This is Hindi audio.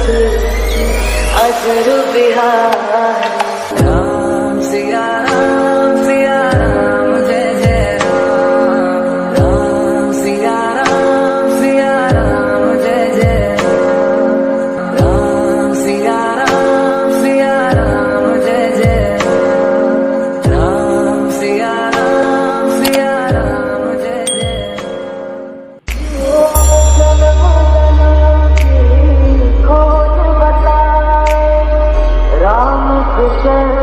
अजर बिहार। राम सिया राम जय जय राम। राम सिया राम जय जय राम। राम सिया राम जय जय राम। राम सिया राम जय जय। खोज बताए राम कृष्ण